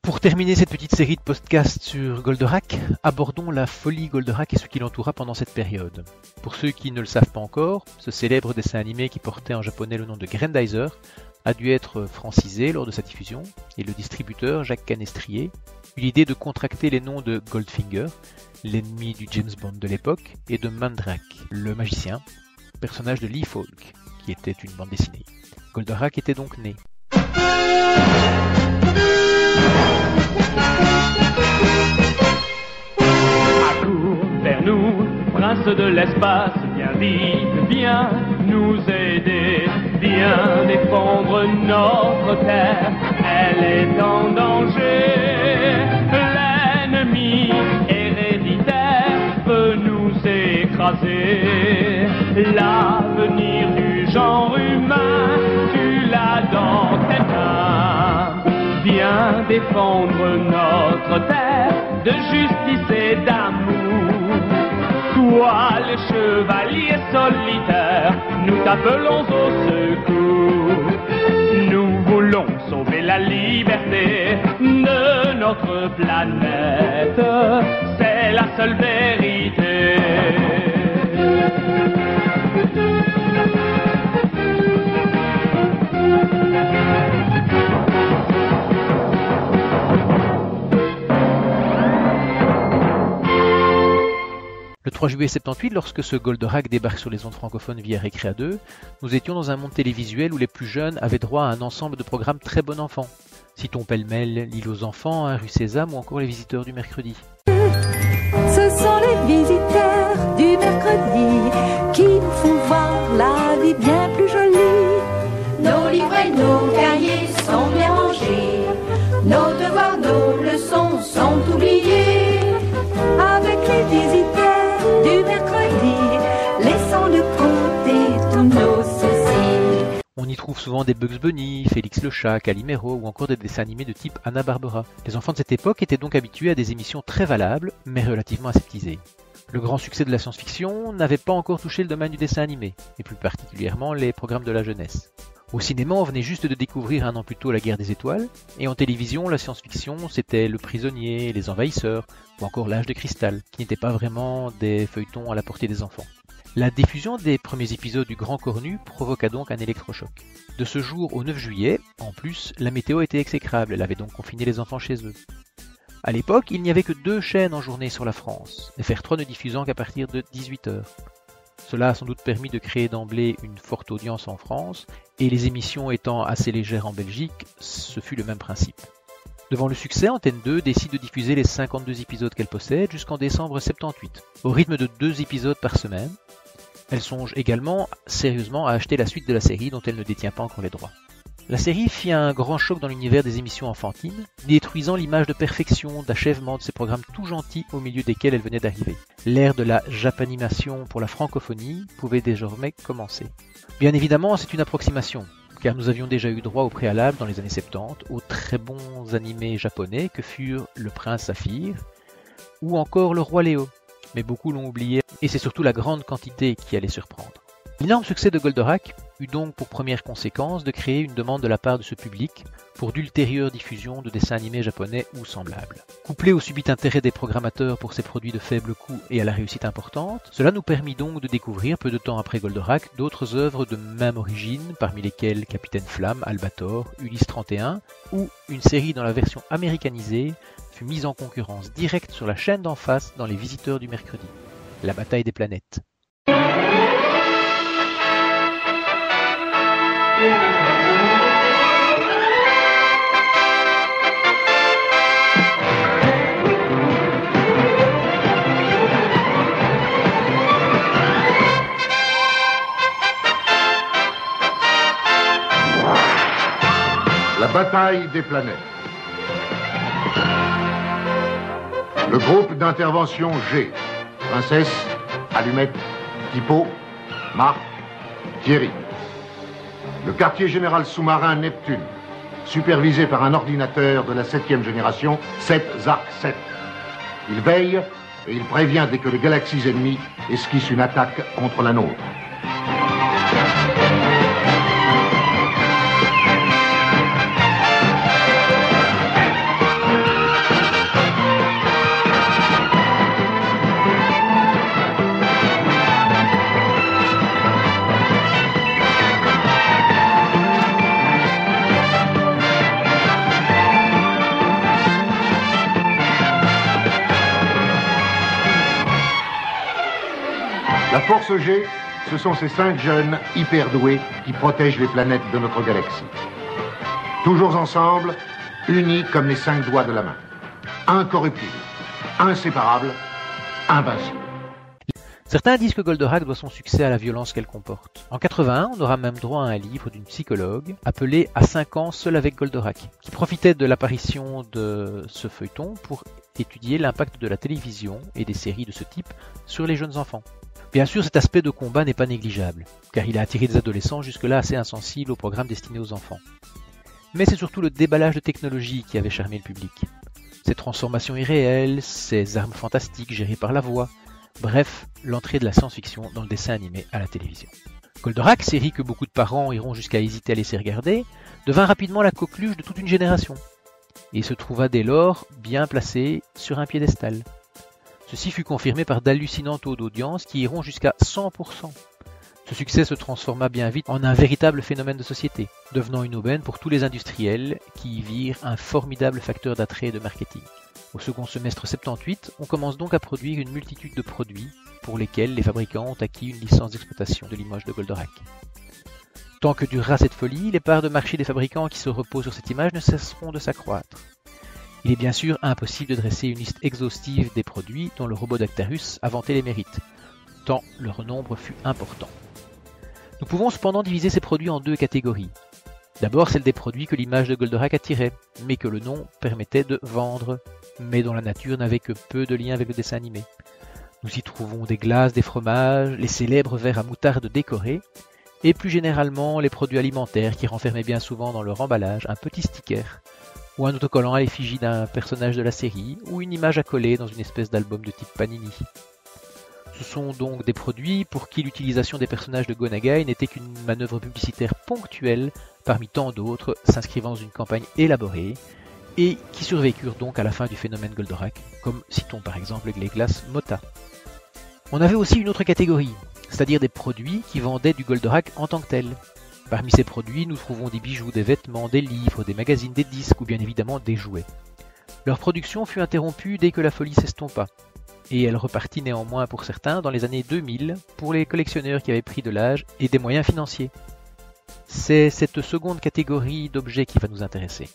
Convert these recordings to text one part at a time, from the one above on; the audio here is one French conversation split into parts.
Pour terminer cette petite série de podcasts sur Goldorak, abordons la folie Goldorak et ce qui l'entoura pendant cette période. Pour ceux qui ne le savent pas encore, ce célèbre dessin animé qui portait en japonais le nom de Grandizer a dû être francisé lors de sa diffusion, et le distributeur Jacques Canestrier eut l'idée de contracter les noms de Goldfinger, l'ennemi du James Bond de l'époque, et de Mandrake, le magicien, personnage de Lee Falk, qui était une bande dessinée. Goldorak était donc né. Accours vers nous, prince de l'espace, viens vite, viens nous aider, viens défendre notre terre, elle est en danger. L'ennemi héréditaire peut nous écraser, l'avenir du genre humain, tu l'as dans tes mains. Viens défendre notre terre de justice et d'amour. Toi, les chevaliers solitaires, nous t'appelons au secours. Nous voulons sauver la liberté de notre planète. C'est la seule vérité. Le 3 juillet 78, lorsque ce Goldorak débarque sur les ondes francophones via Récréa 2, nous étions dans un monde télévisuel où les plus jeunes avaient droit à un ensemble de programmes très bon enfant. Citons pêle-mêle L'île aux enfants, Rue Sésame ou encore Les visiteurs du mercredi. Ce sont les visiteurs du mercredi qui nous font voir la vie bien plus jolie. Nos livres et nos cahiers sont bien rangés, nos devoirs, nos leçons sont oubliés. Avec les visiteurs du mercredi, laissons de côté tous nos soucis. On y trouve souvent des Bugs Bunny, Félix le chat, Calimero ou encore des dessins animés de type Hanna-Barbera. Les enfants de cette époque étaient donc habitués à des émissions très valables, mais relativement aseptisées. Le grand succès de la science-fiction n'avait pas encore touché le domaine du dessin animé, et plus particulièrement les programmes de la jeunesse. Au cinéma, on venait juste de découvrir un an plus tôt La Guerre des Étoiles, et en télévision, la science-fiction, c'était Le Prisonnier, Les Envahisseurs, ou encore L'Âge de Cristal, qui n'étaient pas vraiment des feuilletons à la portée des enfants. La diffusion des premiers épisodes du Grand Cornu provoqua donc un électrochoc. De ce jour au 9 juillet, en plus, la météo était exécrable, elle avait donc confiné les enfants chez eux. À l'époque, il n'y avait que 2 chaînes en journée sur la France, FR3 ne diffusant qu'à partir de 18h. Cela a sans doute permis de créer d'emblée une forte audience en France, et les émissions étant assez légères en Belgique, ce fut le même principe. Devant le succès, Antenne 2 décide de diffuser les 52 épisodes qu'elle possède jusqu'en décembre 78, au rythme de 2 épisodes par semaine. Elle songe également sérieusement à acheter la suite de la série dont elle ne détient pas encore les droits. La série fit un grand choc dans l'univers des émissions enfantines, détruisant l'image de perfection, d'achèvement de ces programmes tout gentils au milieu desquels elle venait d'arriver. L'ère de la japanimation pour la francophonie pouvait désormais commencer. Bien évidemment, c'est une approximation, car nous avions déjà eu droit au préalable dans les années 70 aux très bons animés japonais que furent Le Prince Saphir ou encore Le Roi Léo. Mais beaucoup l'ont oublié, et c'est surtout la grande quantité qui allait surprendre. L'énorme succès de Goldorak eut donc pour première conséquence de créer une demande de la part de ce public pour d'ultérieures diffusions de dessins animés japonais ou semblables. Couplé au subit intérêt des programmateurs pour ces produits de faible coût et à la réussite importante, cela nous permit donc de découvrir, peu de temps après Goldorak, d'autres œuvres de même origine, parmi lesquelles Capitaine Flamme, Albator, Ulysse 31, ou une série dont la version américanisée fut mise en concurrence directe sur la chaîne d'en face dans Les visiteurs du mercredi, La bataille des planètes. La bataille des planètes. Le groupe d'intervention G. Princesse, Allumette, Tipo, Marc, Thierry. Le quartier général sous-marin Neptune, supervisé par un ordinateur de la 7e génération, 7 Zark 7. Il veille et il prévient dès que les galaxies ennemies esquissent une attaque contre la nôtre. Force G, ce sont ces 5 jeunes hyper doués qui protègent les planètes de notre galaxie. Toujours ensemble, unis comme les 5 doigts de la main. Incorruptibles, inséparables, invincibles. Certains disent que Goldorak doit son succès à la violence qu'elle comporte. En 81, on aura même droit à un livre d'une psychologue appelée « À 5 ans, seul avec Goldorak », qui profitait de l'apparition de ce feuilleton pour étudier l'impact de la télévision et des séries de ce type sur les jeunes enfants. Bien sûr, cet aspect de combat n'est pas négligeable, car il a attiré des adolescents jusque-là assez insensibles aux programmes destinés aux enfants. Mais c'est surtout le déballage de technologie qui avait charmé le public. Ces transformations irréelles, ces armes fantastiques gérées par la voix, bref, l'entrée de la science-fiction dans le dessin animé à la télévision. Goldorak, série que beaucoup de parents iront jusqu'à hésiter à laisser regarder, devint rapidement la coqueluche de toute une génération, et se trouva dès lors bien placé sur un piédestal. Ceci fut confirmé par d'hallucinants taux d'audience qui iront jusqu'à 100%. Ce succès se transforma bien vite en un véritable phénomène de société, devenant une aubaine pour tous les industriels qui y virent un formidable facteur d'attrait et de marketing. Au second semestre 78, on commence donc à produire une multitude de produits pour lesquels les fabricants ont acquis une licence d'exploitation de l'image de Goldorak. Tant que durera cette folie, les parts de marché des fabricants qui se reposent sur cette image ne cesseront de s'accroître. Il est bien sûr impossible de dresser une liste exhaustive des produits dont le robot d'Actarus a vanté les mérites, tant leur nombre fut important. Nous pouvons cependant diviser ces produits en 2 catégories. D'abord celle des produits que l'image de Goldorak attirait, mais que le nom permettait de vendre, mais dont la nature n'avait que peu de lien avec le dessin animé. Nous y trouvons des glaces, des fromages, les célèbres verres à moutarde décorés, et plus généralement les produits alimentaires qui renfermaient bien souvent dans leur emballage un petit sticker, ou un autocollant à l'effigie d'un personnage de la série, ou une image à coller dans une espèce d'album de type Panini. Ce sont donc des produits pour qui l'utilisation des personnages de Go Nagai n'était qu'une manœuvre publicitaire ponctuelle parmi tant d'autres s'inscrivant dans une campagne élaborée, et qui survécurent donc à la fin du phénomène Goldorak, comme citons par exemple les glaces Mota. On avait aussi une autre catégorie, c'est-à-dire des produits qui vendaient du Goldorak en tant que tel. Parmi ces produits, nous trouvons des bijoux, des vêtements, des livres, des magazines, des disques ou bien évidemment des jouets. Leur production fut interrompue dès que la folie s'estompa, et elle repartit néanmoins pour certains dans les années 2000 pour les collectionneurs qui avaient pris de l'âge et des moyens financiers. C'est cette seconde catégorie d'objets qui va nous intéresser.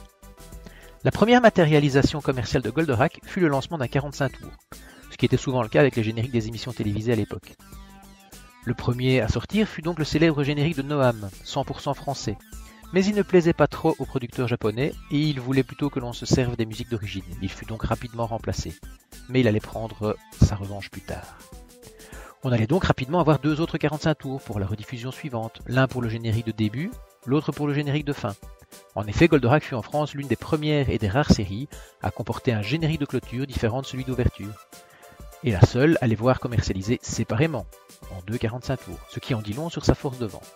La première matérialisation commerciale de Goldorak fut le lancement d'un 45 tours, ce qui était souvent le cas avec les génériques des émissions télévisées à l'époque. Le premier à sortir fut donc le célèbre générique de Noam, 100% français, mais il ne plaisait pas trop aux producteurs japonais et il voulait plutôt que l'on se serve des musiques d'origine. Il fut donc rapidement remplacé, mais il allait prendre sa revanche plus tard. On allait donc rapidement avoir 2 autres 45 tours pour la rediffusion suivante, l'un pour le générique de début, l'autre pour le générique de fin. En effet, Goldorak fut en France l'une des premières et des rares séries à comporter un générique de clôture différent de celui d'ouverture, et la seule à les voir commercialisés séparément, en 2 45 tours, ce qui en dit long sur sa force de vente.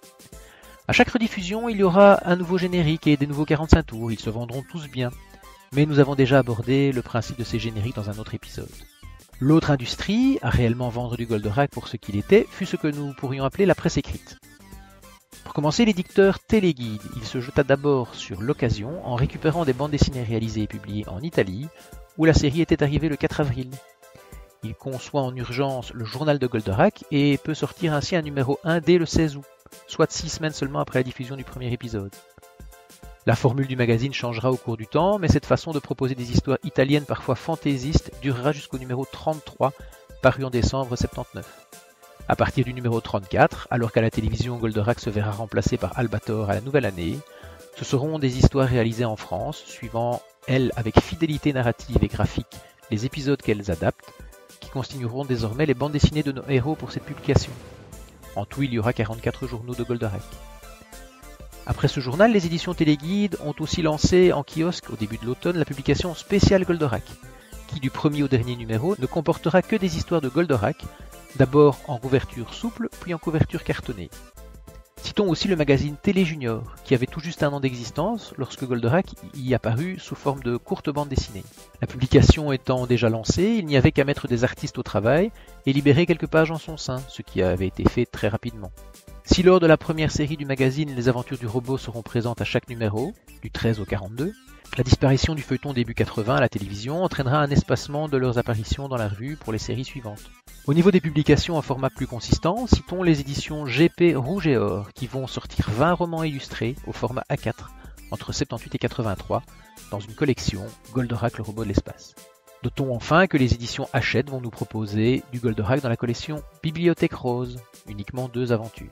À chaque rediffusion, il y aura un nouveau générique et des nouveaux 45 tours, ils se vendront tous bien, mais nous avons déjà abordé le principe de ces génériques dans un autre épisode. L'autre industrie à réellement vendre du Goldorak pour ce qu'il était fut ce que nous pourrions appeler la presse écrite. Pour commencer, l'éditeur Téléguide, il se jeta d'abord sur l'occasion en récupérant des bandes dessinées réalisées et publiées en Italie, où la série était arrivée le 4 avril. Il conçoit en urgence le journal de Goldorak et peut sortir ainsi un numéro 1 dès le 16 août, soit 6 semaines seulement après la diffusion du premier épisode. La formule du magazine changera au cours du temps, mais cette façon de proposer des histoires italiennes parfois fantaisistes durera jusqu'au numéro 33, paru en décembre 79. À partir du numéro 34, alors qu'à la télévision Goldorak se verra remplacé par Albator à la nouvelle année, ce seront des histoires réalisées en France, suivant, elles, avec fidélité narrative et graphique, les épisodes qu'elles adaptent, qui constitueront désormais les bandes dessinées de nos héros pour cette publication. En tout, il y aura 44 journaux de Goldorak. Après ce journal, les éditions Téléguide ont aussi lancé en kiosque au début de l'automne la publication spéciale Goldorak, qui du premier au dernier numéro ne comportera que des histoires de Goldorak, d'abord en couverture souple, puis en couverture cartonnée. Citons aussi le magazine Télé Junior, qui avait tout juste 1 an d'existence lorsque Goldorak y apparut sous forme de courte bande dessinée. La publication étant déjà lancée, il n'y avait qu'à mettre des artistes au travail et libérer quelques pages en son sein, ce qui avait été fait très rapidement. Si lors de la première série du magazine, les aventures du robot seront présentes à chaque numéro, du 13 au 42, La disparition du feuilleton début 80 à la télévision entraînera un espacement de leurs apparitions dans la revue pour les séries suivantes. Au niveau des publications en format plus consistant, citons les éditions GP Rouge et Or qui vont sortir 20 romans illustrés au format A4 entre 78 et 83 dans une collection Goldorak le robot de l'espace. Notons enfin que les éditions Hachette vont nous proposer du Goldorak dans la collection Bibliothèque Rose, uniquement 2 aventures.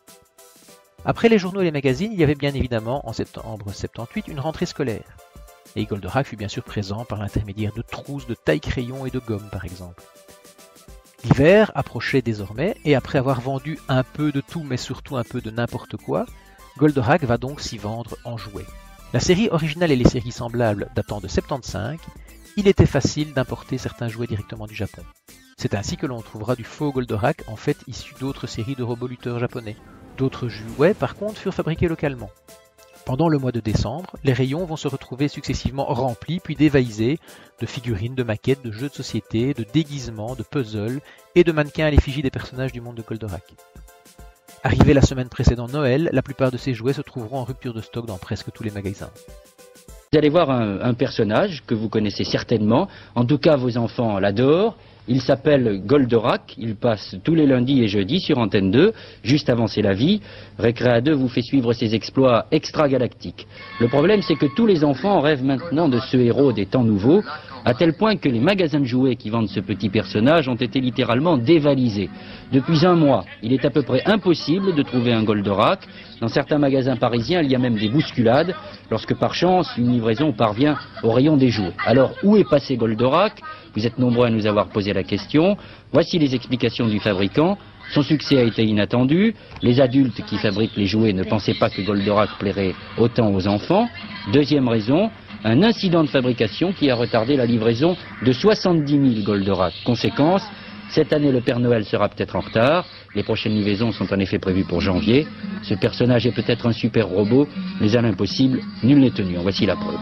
Après les journaux et les magazines, il y avait bien évidemment en septembre 78 une rentrée scolaire. Et Goldorak fut bien sûr présent par l'intermédiaire de trousses de taille-crayon et de gomme par exemple. L'hiver approchait désormais et après avoir vendu un peu de tout mais surtout un peu de n'importe quoi, Goldorak va donc s'y vendre en jouets. La série originale et les séries semblables datant de 75, il était facile d'importer certains jouets directement du Japon. C'est ainsi que l'on trouvera du faux Goldorak en fait issu d'autres séries de robots lutteurs japonais. D'autres jouets par contre furent fabriqués localement. Pendant le mois de décembre, les rayons vont se retrouver successivement remplis puis dévalisés de figurines, de maquettes, de jeux de société, de déguisements, de puzzles et de mannequins à l'effigie des personnages du monde de Goldorak. Arrivé la semaine précédant Noël, la plupart de ces jouets se trouveront en rupture de stock dans presque tous les magasins. Vous allez voir un personnage que vous connaissez certainement, en tout cas vos enfants l'adorent. Il s'appelle Goldorak, il passe tous les lundis et jeudis sur Antenne 2, juste avant C'est la vie. Récréa 2 vous fait suivre ses exploits extragalactiques. Le problème c'est que tous les enfants rêvent maintenant de ce héros des temps nouveaux, à tel point que les magasins de jouets qui vendent ce petit personnage ont été littéralement dévalisés. Depuis un mois, il est à peu près impossible de trouver un Goldorak. Dans certains magasins parisiens, il y a même des bousculades, lorsque par chance, une livraison parvient au rayon des jouets. Alors, où est passé Goldorak ? Vous êtes nombreux à nous avoir posé la question. Voici les explications du fabricant. Son succès a été inattendu. Les adultes qui fabriquent les jouets ne pensaient pas que Goldorak plairait autant aux enfants. Deuxième raison, un incident de fabrication qui a retardé la livraison de 70 000 Goldorak. Conséquence, cette année le Père Noël sera peut-être en retard. Les prochaines livraisons sont en effet prévues pour janvier. Ce personnage est peut-être un super robot, mais à l'impossible, nul n'est tenu. En voici la preuve.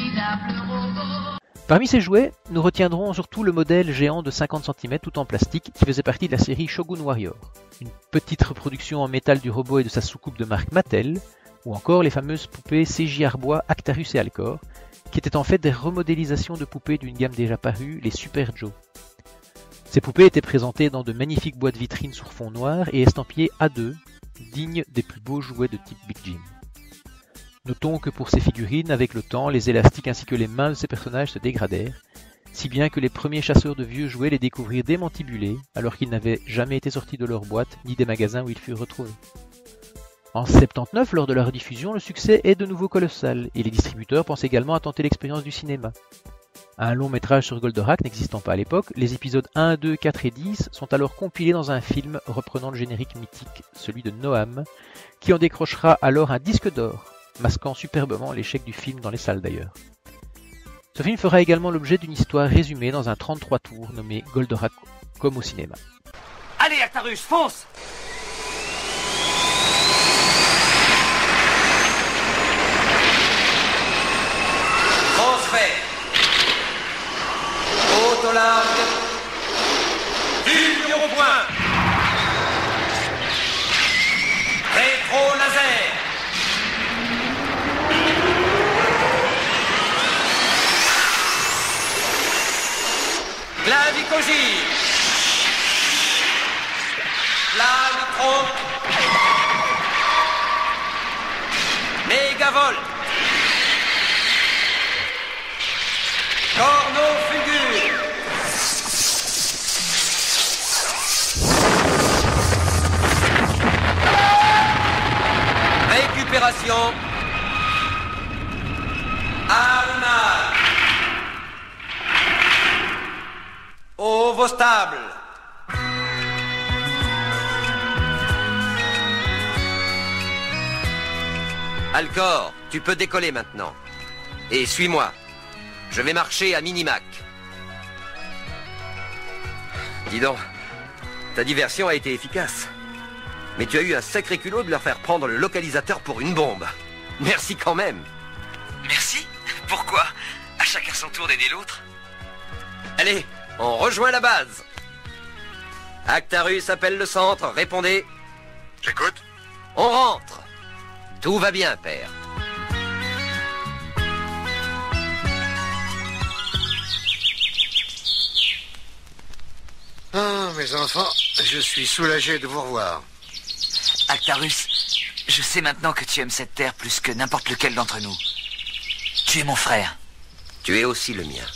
Parmi ces jouets, nous retiendrons surtout le modèle géant de 50 cm tout en plastique qui faisait partie de la série Shogun Warrior, une petite reproduction en métal du robot et de sa soucoupe de marque Mattel, ou encore les fameuses poupées CJ Arbois, Actarus et Alcor, qui étaient en fait des remodélisations de poupées d'une gamme déjà parue, les Super Joe. Ces poupées étaient présentées dans de magnifiques boîtes vitrines sur fond noir et estampillées A2, dignes des plus beaux jouets de type Big Jim. Notons que pour ces figurines, avec le temps, les élastiques ainsi que les mains de ces personnages se dégradèrent, si bien que les premiers chasseurs de vieux jouets les découvrirent démantibulés, alors qu'ils n'avaient jamais été sortis de leur boîte, ni des magasins où ils furent retrouvés. En 79, lors de la rediffusion, le succès est de nouveau colossal, et les distributeurs pensent également à tenter l'expérience du cinéma. Un long métrage sur Goldorak n'existant pas à l'époque, les épisodes 1, 2, 4 et 10 sont alors compilés dans un film reprenant le générique mythique, celui de Noam, qui en décrochera alors un disque d'or, masquant superbement l'échec du film dans les salles d'ailleurs. Ce film fera également l'objet d'une histoire résumée dans un 33 tours nommé Goldorak comme au cinéma. Allez Actarus, fonce! Transfert. Haute au large. Du au point. Rétro laser. Clavicogire. Clavitron. Mégavolt. Cornofugure. Récupération. Allumage. Ovostable. Alcor, tu peux décoller maintenant. Et suis-moi. Je vais marcher à Minimac. Dis donc, ta diversion a été efficace. Mais tu as eu un sacré culot de leur faire prendre le localisateur pour une bombe. Merci quand même. Merci? Pourquoi? À chacun son tour d'aider l'autre. Allez, on rejoint la base. Actarus appelle le centre, répondez. J'écoute. On rentre. Tout va bien, père. mes enfants, je suis soulagé de vous revoir. Actarus, je sais maintenant que tu aimes cette terre plus que n'importe lequel d'entre nous. Tu es mon frère. Tu es aussi le mien.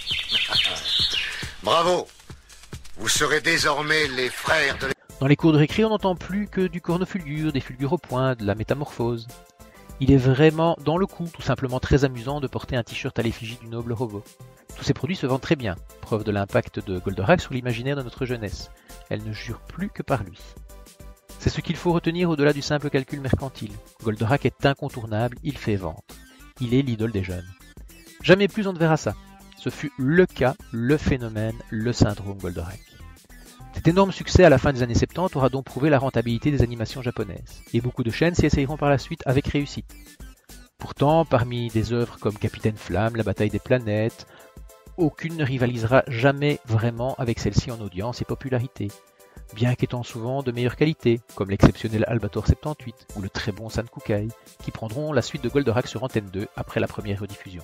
Bravo. Vous serez désormais les frères de... Dans les cours de récré, on n'entend plus que du cornofulgure, des fulgures au point, de la métamorphose. Il est vraiment dans le coup, tout simplement très amusant de porter un t-shirt à l'effigie du noble robot. Tous ces produits se vendent très bien, preuve de l'impact de Goldorak sur l'imaginaire de notre jeunesse. Elle ne jure plus que par lui. C'est ce qu'il faut retenir au-delà du simple calcul mercantile. Goldorak est incontournable, il fait vendre. Il est l'idole des jeunes. Jamais plus on ne verra ça. Ce fut le cas, le phénomène, le syndrome Goldorak. Cet énorme succès à la fin des années 70 aura donc prouvé la rentabilité des animations japonaises, et beaucoup de chaînes s'y essayeront par la suite avec réussite. Pourtant, parmi des œuvres comme Capitaine Flamme, La Bataille des Planètes, aucune ne rivalisera jamais vraiment avec celle-ci en audience et popularité, bien qu'étant souvent de meilleure qualité, comme l'exceptionnel Albator 78 ou le très bon Sankukai, qui prendront la suite de Goldorak sur Antenne 2 après la première rediffusion.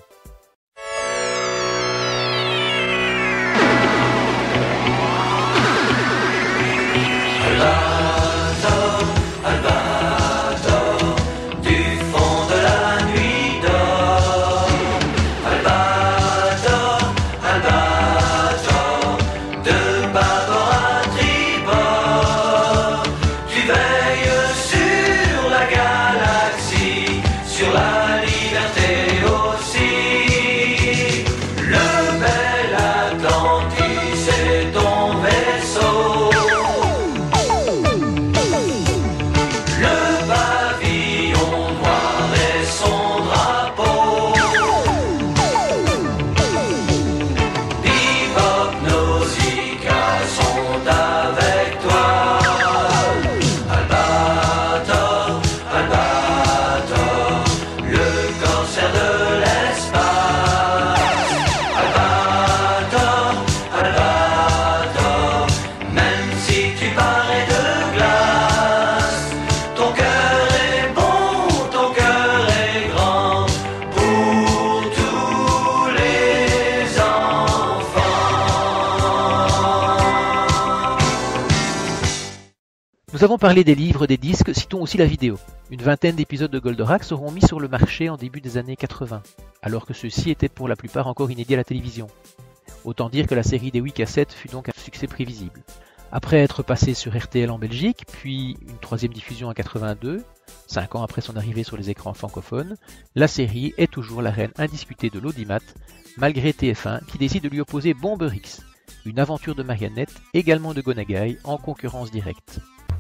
Nous avons parlé des livres, des disques, citons aussi la vidéo. Une vingtaine d'épisodes de Goldorak seront mis sur le marché en début des années 80, alors que ceux-ci étaient pour la plupart encore inédits à la télévision. Autant dire que la série des 8 cassettes fut donc un succès prévisible. Après être passé sur RTL en Belgique, puis une troisième diffusion en 82, 5 ans après son arrivée sur les écrans francophones, la série est toujours la reine indiscutée de l'audimat, malgré TF1 qui décide de lui opposer Bomberix, une aventure de marionnettes également de Go Nagai en concurrence directe.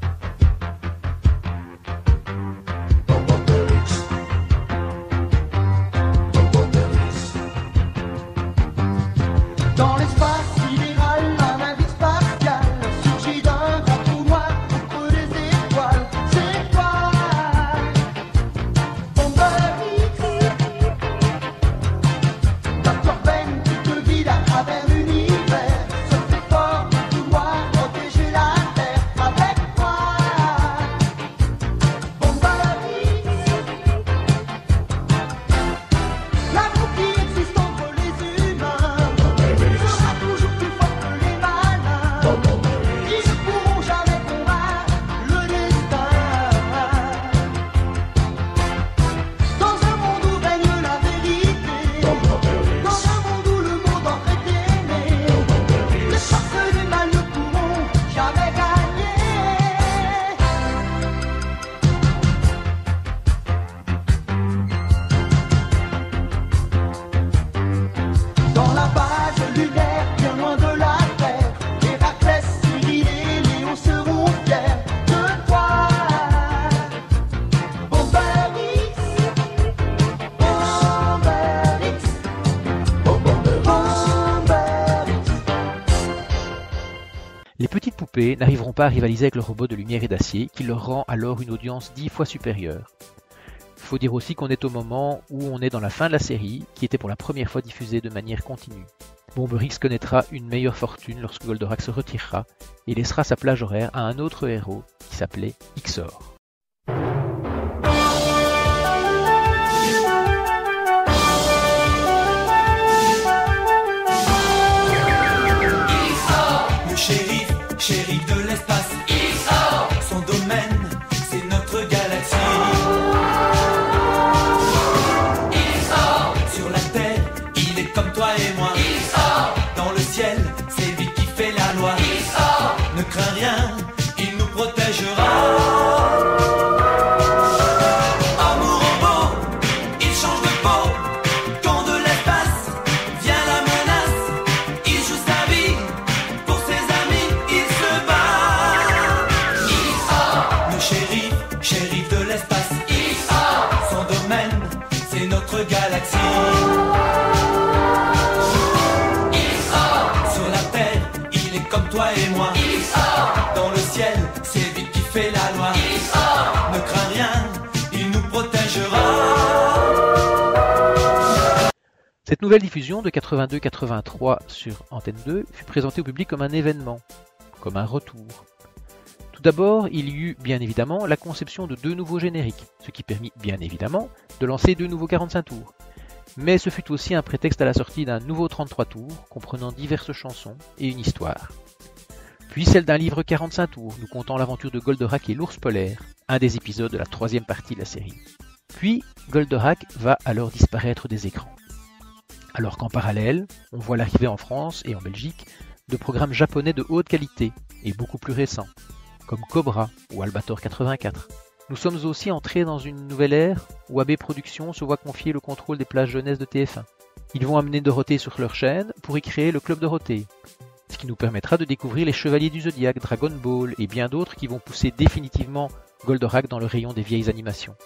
Dans l'espace sidéral, un navire spatial surgit d'un grand trou noir au creux des étoiles. C'est toi, Bomberix. Docteur Ben qui te guide à travers l'univers. Se fait fort pour pouvoir protéger la Terre avec toi, Bomberix. L'amour qui existe entre les humains sera toujours plus fort que les malins. Ils ne pourront jamais combattre le destin. Dans un monde où règne la vérité, dans un monde où le monde entre est aimé, les forces du mal ne pourront jamais gagner. Dans la base lunaire, bien loin de la Terre, Héraclès, Cyril et Léon seront fiers de toi, Bomberix. Bomberix. Bomberix. Les petites poupées n'arriveront pas à rivaliser avec le robot de lumière et d'acier qui leur rend alors une audience 10 fois supérieure. Il faut dire aussi qu'on est au moment où on est dans la fin de la série, qui était pour la première fois diffusée de manière continue. Bomberix connaîtra une meilleure fortune lorsque Goldorak se retirera et laissera sa plage horaire à un autre héros qui s'appelait Ixor. Le shérif toi et moi. Il sort dans le ciel, c'est lui qui fait la loi. Il sort, ne crains rien, il nous protégera. Amour robot, il change de peau. Quand de l'espace vient la menace, il joue sa vie pour ses amis, il se bat. Il sort, le shérif de l'espace. Il sort, son domaine, c'est notre galaxie. Comme toi et moi, il sort dans le ciel, c'est lui qui fait la loi. Il sort, ne crains rien, il nous protégera. Cette nouvelle diffusion de 82-83 sur Antenne 2 fut présentée au public comme un événement, comme un retour. Tout d'abord, il y eut bien évidemment la conception de 2 nouveaux génériques, ce qui permit bien évidemment de lancer 2 nouveaux 45 tours. Mais ce fut aussi un prétexte à la sortie d'un nouveau 33 tours, comprenant diverses chansons et une histoire. Puis celle d'un livre 45 tours, nous contant l'aventure de Goldorak et l'ours polaire, un des épisodes de la 3e partie de la série. Puis Goldorak va alors disparaître des écrans. Alors qu'en parallèle, on voit l'arrivée en France et en Belgique de programmes japonais de haute qualité et beaucoup plus récents, comme Cobra ou Albator 84. Nous sommes aussi entrés dans une nouvelle ère où AB Productions se voit confier le contrôle des plages jeunesse de TF1. Ils vont amener Dorothée sur leur chaîne pour y créer le Club Dorothée, ce qui nous permettra de découvrir les Chevaliers du Zodiaque, Dragon Ball et bien d'autres qui vont pousser définitivement Goldorak dans le rayon des vieilles animations.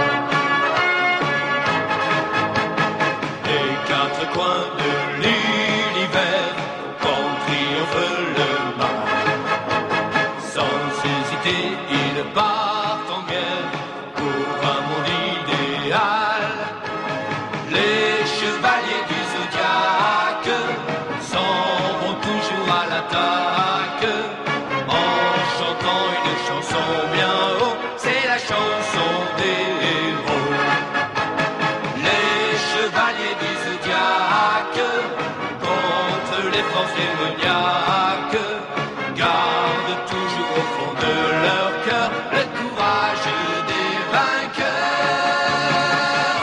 Les 4 coins de l'univers, quand triomphe le mal, sans hésiter, ils partent en guerre pour un monde idéal. Les chevaliers du Zodiaque s'en vont toujours à l'attaque, en chantant une chanson bien haut, c'est la chanson des héros. Les chevaliers du Zodiaque, contre les forces démoniaques, gardent toujours au fond de leur cœur le courage des vainqueurs.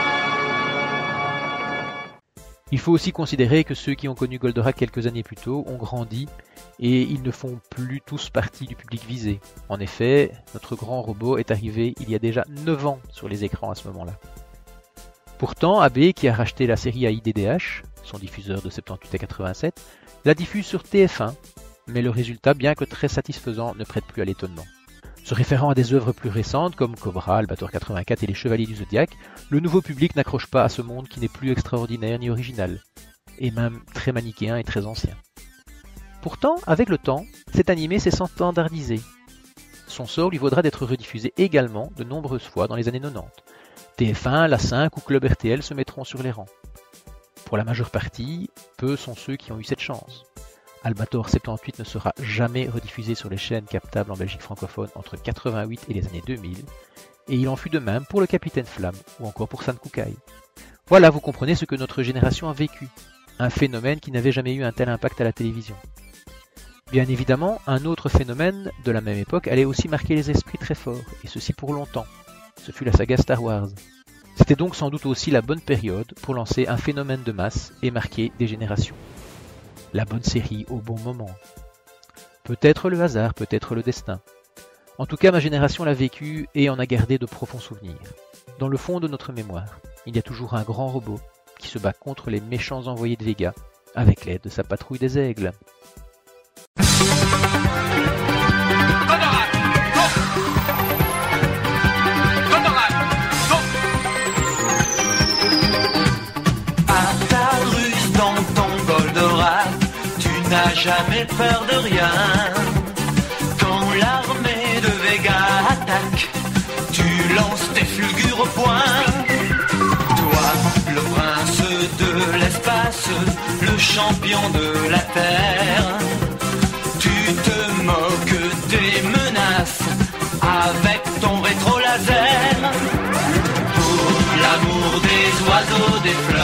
Il faut aussi considérer que ceux qui ont connu Goldorak quelques années plus tôt ont grandi et ils ne font plus tous partie du public visé. En effet, notre grand robot est arrivé il y a déjà 9 ans sur les écrans à ce moment-là. Pourtant, AB, qui a racheté la série à IDDH, son diffuseur de 78 à 87, la diffuse sur TF1, mais le résultat, bien que très satisfaisant, ne prête plus à l'étonnement. Se référant à des œuvres plus récentes comme Cobra, Albator 84 et les Chevaliers du Zodiaque, le nouveau public n'accroche pas à ce monde qui n'est plus extraordinaire ni original, et même très manichéen et très ancien. Pourtant, avec le temps, cet animé s'est standardisé. Son sort lui vaudra d'être rediffusé également de nombreuses fois dans les années 90. TF1, La 5 ou Club RTL se mettront sur les rangs. Pour la majeure partie, peu sont ceux qui ont eu cette chance. Albator 78 ne sera jamais rediffusé sur les chaînes captables en Belgique francophone entre 88 et les années 2000, et il en fut de même pour le Capitaine Flamme ou encore pour San Kukai. Voilà, vous comprenez ce que notre génération a vécu, un phénomène qui n'avait jamais eu un tel impact à la télévision. Bien évidemment, un autre phénomène de la même époque allait aussi marquer les esprits très fort, et ceci pour longtemps. Ce fut la saga Star Wars. C'était donc sans doute aussi la bonne période pour lancer un phénomène de masse et marquer des générations. La bonne série au bon moment. Peut-être le hasard, peut-être le destin. En tout cas, ma génération l'a vécu et en a gardé de profonds souvenirs. Dans le fond de notre mémoire, il y a toujours un grand robot qui se bat contre les méchants envoyés de Vega avec l'aide de sa patrouille des aigles. N'as jamais peur de rien. Quand l'armée de Vega attaque, tu lances tes fulgures au poing. Toi, le prince de l'espace, le champion de la terre, tu te moques des menaces avec ton rétro laser. Pour l'amour des oiseaux, des fleurs,